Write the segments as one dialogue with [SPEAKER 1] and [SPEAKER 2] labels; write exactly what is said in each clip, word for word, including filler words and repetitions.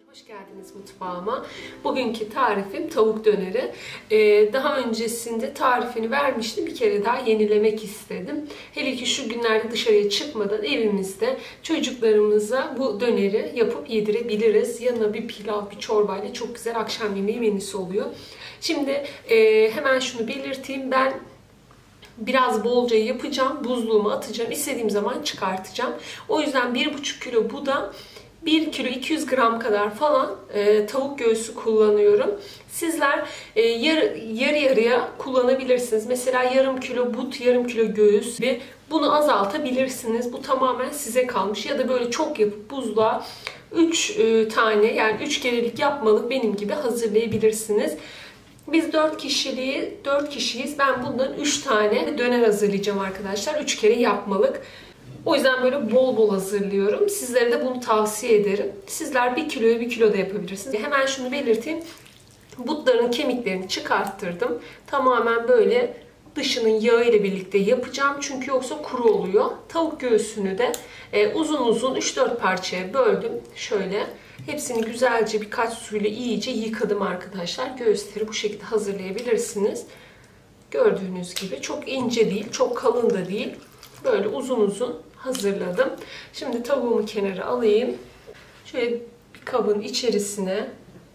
[SPEAKER 1] Hoş geldiniz mutfağıma. Bugünkü tarifim tavuk döneri. Ee, daha öncesinde tarifini vermiştim. Bir kere daha yenilemek istedim. Hele ki şu günlerde dışarıya çıkmadan evimizde çocuklarımıza bu döneri yapıp yedirebiliriz. Yanına bir pilav, bir çorbayla çok güzel akşam yemeği menüsü oluyor. Şimdi e, hemen şunu belirteyim. Ben biraz bolca yapacağım. Buzluğuma atacağım. İstediğim zaman çıkartacağım. O yüzden bir buçuk kilo bu da bir kilo iki yüz gram kadar falan e, tavuk göğsü kullanıyorum. Sizler e, yarı, yarı yarıya kullanabilirsiniz. Mesela yarım kilo but, yarım kilo göğüs ve bunu azaltabilirsiniz. Bu tamamen size kalmış. Ya da böyle çok yapıp buzluğa üç e, tane yani üç kerelik yapmalık benim gibi hazırlayabilirsiniz. Biz dört kişiliği, dört kişiyiz. Ben bundan üç tane döner hazırlayacağım arkadaşlar. üç kere yapmalık. O yüzden böyle bol bol hazırlıyorum. Sizlere de bunu tavsiye ederim. Sizler bir kiloya bir kilo da yapabilirsiniz. Hemen şunu belirteyim. Butların kemiklerini çıkarttırdım. Tamamen böyle dışının yağı ile birlikte yapacağım. Çünkü yoksa kuru oluyor. Tavuk göğsünü de e, uzun uzun üç dört parçaya böldüm. Şöyle hepsini güzelce birkaç suyla iyice yıkadım arkadaşlar. Göğüsleri bu şekilde hazırlayabilirsiniz. Gördüğünüz gibi çok ince değil, çok kalın da değil. Böyle uzun uzun hazırladım. Şimdi tavuğumu kenara alayım. Şöyle bir kabın içerisine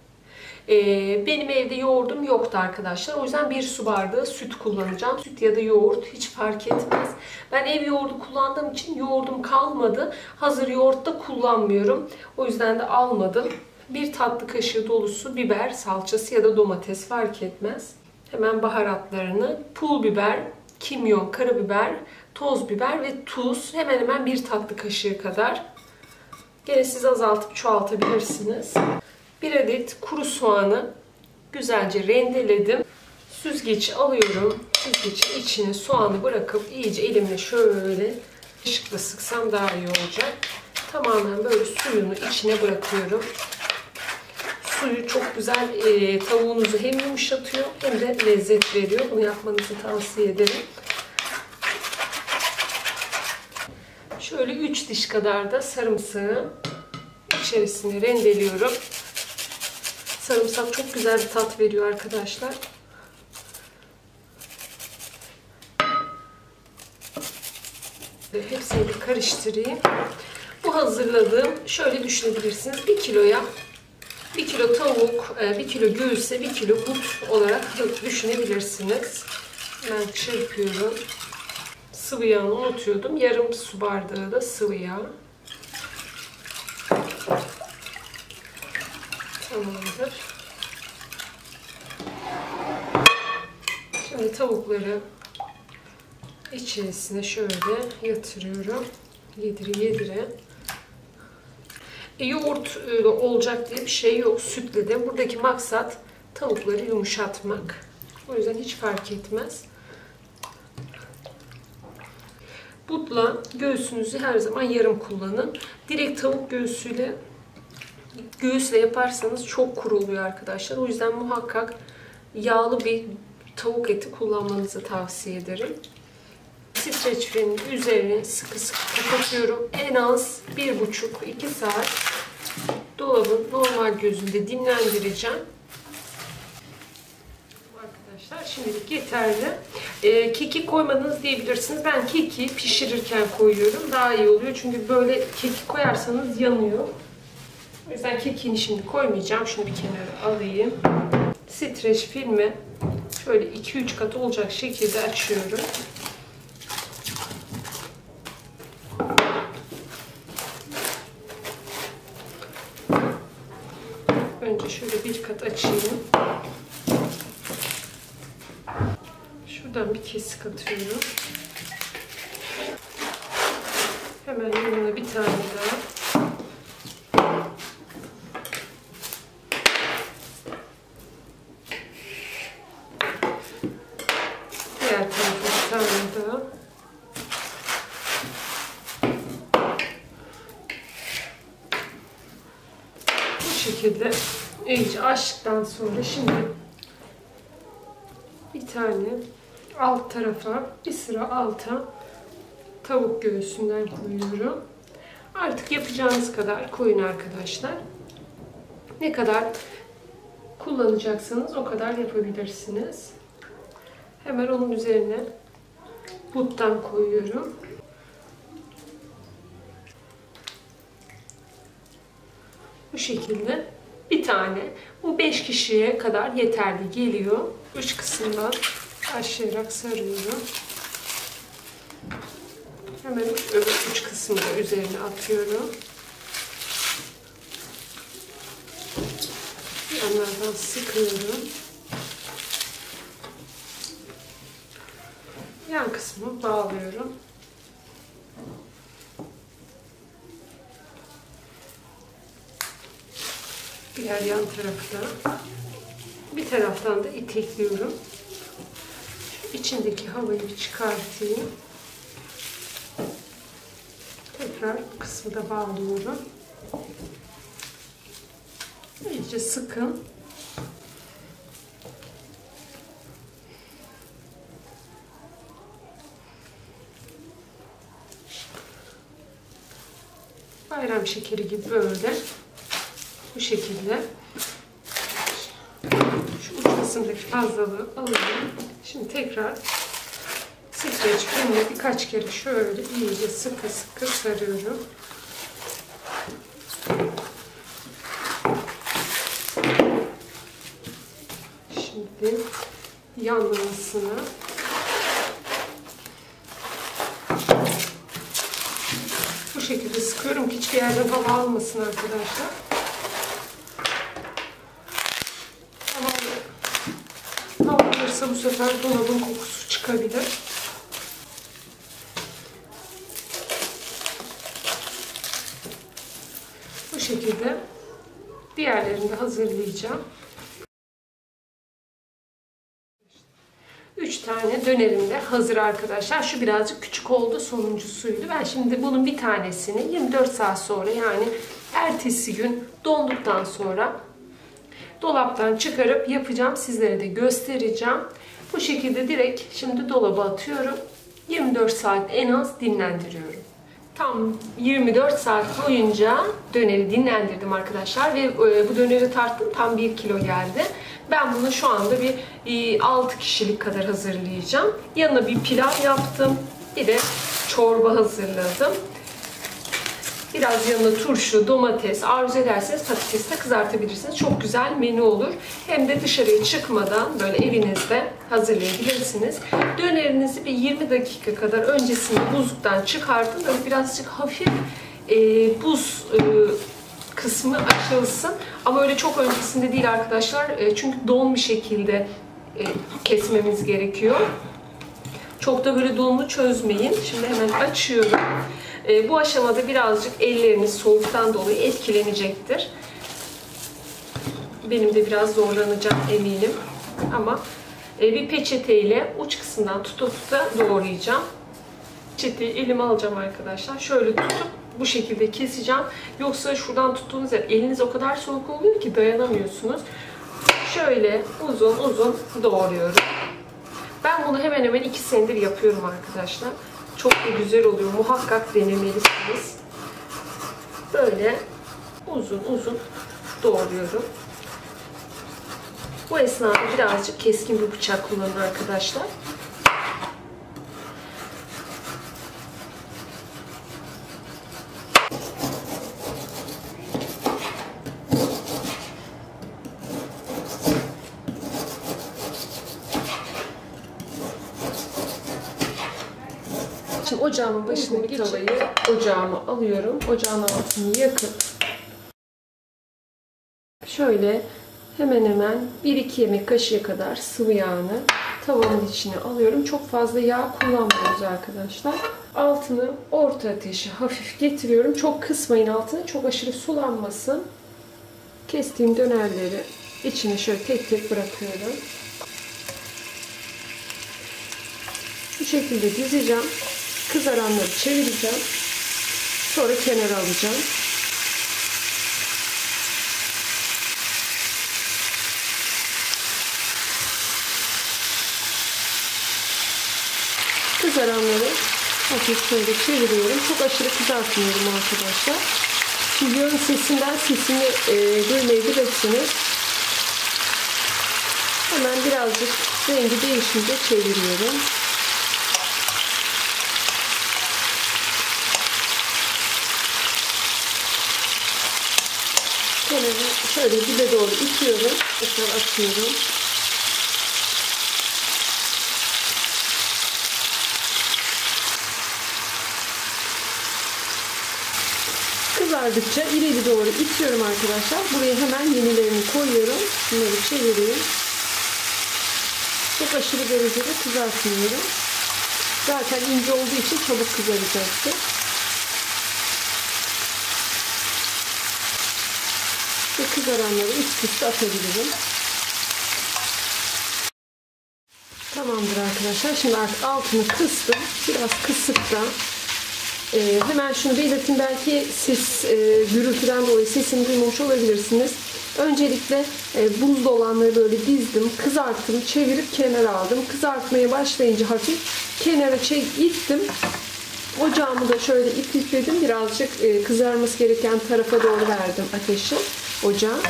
[SPEAKER 1] ee, benim evde yoğurdum yoktu arkadaşlar. O yüzden bir su bardağı süt kullanacağım. Süt ya da yoğurt hiç fark etmez. Ben ev yoğurdu kullandığım için yoğurdum kalmadı. Hazır yoğurt da kullanmıyorum. O yüzden de almadım. Bir tatlı kaşığı dolusu biber salçası ya da domates fark etmez. Hemen baharatlarını pul biber, kimyon, karabiber, toz biber ve tuz. Hemen hemen bir tatlı kaşığı kadar. Gene siz azaltıp çoğaltabilirsiniz. Bir adet kuru soğanı güzelce rendeledim. Süzgeci alıyorum. Süzgecin içine soğanı bırakıp iyice elimle şöyle ışıkla sıksam daha iyi olacak. Tamamen böyle suyunu içine bırakıyorum. Suyu çok güzel e, tavuğunuzu hem yumuşatıyor hem de lezzet veriyor. Bunu yapmanızı tavsiye ederim. Şöyle üç diş kadar da sarımsağı içerisine rendeliyorum. Sarımsak çok güzel bir tat veriyor arkadaşlar. Hepsini bir karıştırayım. Bu hazırladığım şöyle düşünebilirsiniz. bir kiloya bir kilo tavuk, bir kilo göğüse bir kilo but olarak düşünebilirsiniz. Ben çırpıyorum. Sıvı yağını unutuyordum. Yarım su bardağı da sıvı yağ. Tamamdır. Şimdi tavukları içerisine şöyle yatırıyorum. Yedire yedire. E, yoğurt e, olacak diye bir şey yok. Sütle de. Buradaki maksat tavukları yumuşatmak. O yüzden hiç fark etmez. Butla göğsünüzü her zaman yarım kullanın. Direkt tavuk göğsüyle göğüsle yaparsanız çok kuru oluyor arkadaşlar. O yüzden muhakkak yağlı bir tavuk eti kullanmanızı tavsiye ederim. Streç filmin üzerini sıkı sıkı kapatıyorum. En az bir buçuk iki saat dolabın normal gözünde dinlendireceğim. Arkadaşlar şimdilik yeterli. E, kekik koymadınız diyebilirsiniz. Ben keki pişirirken koyuyorum. Daha iyi oluyor. Çünkü böyle kekik koyarsanız yanıyor. O yüzden kekiğini şimdi koymayacağım. Şunu bir kenara alayım. Streç filmi şöyle iki üç kat olacak şekilde açıyorum. Önce şöyle bir kat açayım. Şuradan bir kesik atıyorum. Hemen yanına bir tane daha. Diğer tarafa bir tane daha. Bu şekilde iyice açtıktan sonra şimdi bir tane alt tarafa, bir sıra alta tavuk göğsünden koyuyorum. Artık yapacağınız kadar koyun arkadaşlar. Ne kadar kullanacaksanız o kadar yapabilirsiniz. Hemen onun üzerine buttan koyuyorum. Bu şekilde bir tane. Bu beş kişiye kadar yeterli geliyor. Üç kısımdan başlayarak sarıyorum. Hemen öbür üç kısmı da üzerine atıyorum. Yanlardan sıkıyorum. Yan kısmını bağlıyorum. Diğer yan tarafta. Bir taraftan da itekliyorum. İçindeki havayı bir çıkartayım. Tekrar bu kısmı da bağlıyorum. İyice sıkın. Bayram şekeri gibi böyle. Bu şekilde. Şu uç kısımdaki fazlalığı alıyorum. Şimdi tekrar streç filmle birkaç kere şöyle iyice sıkı sıkı sarıyorum. Şimdi yanlamasını bu şekilde sıkıyorum ki hiçbir yerden hava almasın arkadaşlar. Hava alırsa bu sefer dolabın kokusu çıkabilir. Bu şekilde diğerlerini de hazırlayacağım. üç tane dönerim de hazır arkadaşlar. Şu birazcık küçük oldu, sonuncusuydu. Ben şimdi bunun bir tanesini yirmi dört saat sonra, yani ertesi gün donduktan sonra dolaptan çıkarıp yapacağım. Sizlere de göstereceğim. Bu şekilde direkt şimdi dolaba atıyorum. yirmi dört saat en az dinlendiriyorum. Tam yirmi dört saat boyunca döneri dinlendirdim arkadaşlar ve bu döneri tarttım, tam bir kilo geldi. Ben bunu şu anda bir altı kişilik kadar hazırlayacağım. Yanına bir pilav yaptım. Bir de çorba hazırladım. Biraz yanına turşu, domates, arzu ederseniz patates de kızartabilirsiniz. Çok güzel menü olur. Hem de dışarıya çıkmadan böyle evinizde hazırlayabilirsiniz. Dönerinizi bir yirmi dakika kadar öncesinde buzluktan çıkartın. Böyle birazcık hafif e, buz e, kısmı açılsın. Ama öyle çok öncesinde değil arkadaşlar. E, çünkü don bir şekilde e, kesmemiz gerekiyor. Çok da böyle donunu çözmeyin. Şimdi hemen açıyorum. E, bu aşamada birazcık elleriniz soğuktan dolayı etkilenecektir. Benim de biraz zorlanacağım eminim. Ama e, bir peçeteyle uç kısmından tuta tuta doğrayacağım. Peçeteyi elime alacağım arkadaşlar. Şöyle tutup bu şekilde keseceğim. Yoksa şuradan tuttuğunuz yer eliniz o kadar soğuk oluyor ki dayanamıyorsunuz. Şöyle uzun uzun doğruyorum. Ben bunu hemen hemen iki senedir yapıyorum arkadaşlar. Çok da güzel oluyor. Muhakkak denemelisiniz. Böyle uzun uzun doğruyorum. Bu esnada birazcık keskin bir bıçak kullanın arkadaşlar. Şimdi ocağımın başına bir tavayı ocağıma alıyorum. Ocağın altını yakıp şöyle hemen hemen bir iki yemek kaşığı kadar sıvı yağını tavanın içine alıyorum. Çok fazla yağ kullanmıyoruz arkadaşlar. Altını orta ateşe hafif getiriyorum. Çok kısmayın altını. Çok aşırı sulanmasın. Kestiğim dönerleri içine şöyle tek tek bırakıyorum. Bu şekilde dizeceğim. Kızaranları çevireceğim. Sonra kenara alacağım. Kızaranları hafif şöyle çeviriyorum. Çok aşırı kızartmıyorum arkadaşlar. Videonun sesinden sesini e, duymayabilirsiniz. Hemen birazcık rengi değişince çeviriyorum. Kenarı şöyle dibe doğru itiyorum. Tekrar atıyorum. Kızardıkça ileri doğru itiyorum arkadaşlar. Buraya hemen yenilerini koyuyorum. Bunları çevireyim. Çok aşırı derecede kızartmıyorum. Zaten ince olduğu için çabuk kızaracaktır. Ve kızaranları üst üste atabilirim. Tamamdır arkadaşlar. Şimdi artık altını kıstım. Biraz kısık da. Ee, hemen şunu belirteyim. Belki siz e, gürültüden dolayı sesimi duymamış olabilirsiniz. Öncelikle e, buzlu olanları böyle dizdim, kızarttım, çevirip kenara aldım. Kızartmaya başlayınca hafif kenara çek, ittim. Ocağımı da şöyle iplikledim. Birazcık e, kızarması gereken tarafa doğru verdim ateşi, ocağa.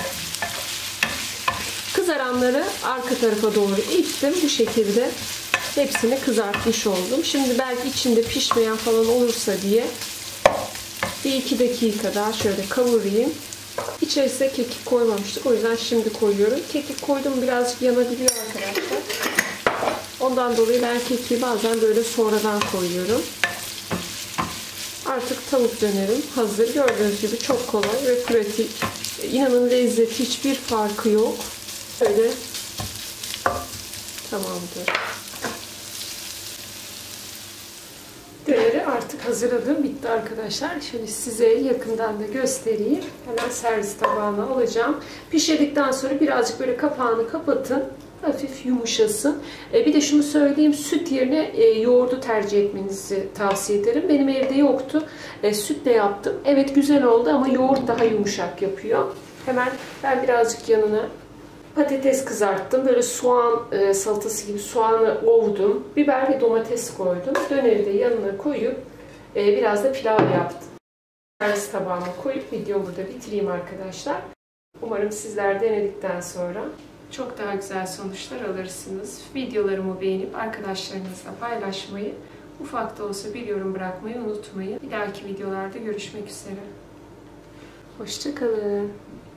[SPEAKER 1] Kızaranları arka tarafa doğru ittim. Bu şekilde hepsini kızartmış oldum. Şimdi belki içinde pişmeyen falan olursa diye bir iki dakika daha şöyle kavurayım. İçerisine kekik koymamıştık. O yüzden şimdi koyuyorum. Kekik koydum, birazcık yanabiliyor arkadaşlar. Ondan dolayı ben kekiği bazen böyle sonradan koyuyorum. Artık tavuk dönerim hazır. Gördüğünüz gibi çok kolay ve pratik. İnanın lezzeti hiçbir farkı yok. Öyle tamamdır. Döneri artık hazırladım. Bitti arkadaşlar. Şöyle size yakından da göstereyim. Hemen servis tabağına alacağım. Pişirdikten sonra birazcık böyle kapağını kapatın. Hafif yumuşasın. E, bir de şunu söyleyeyim. Süt yerine e, yoğurdu tercih etmenizi tavsiye ederim. Benim evde yoktu. E, sütle yaptım. Evet güzel oldu ama yoğurt daha yumuşak yapıyor. Hemen ben birazcık yanına patates kızarttım. Böyle soğan e, salatası gibi soğanı ovdum. Biber ve domates koydum. Döneri de yanına koyup e, biraz da pilav yaptım. Servis tabağıma koyup videomu burada bitireyim arkadaşlar. Umarım sizler denedikten sonra çok daha güzel sonuçlar alırsınız. Videolarımı beğenip arkadaşlarınızla paylaşmayı, ufak da olsa bir yorum bırakmayı unutmayın. Bir dahaki videolarda görüşmek üzere. Hoşça kalın.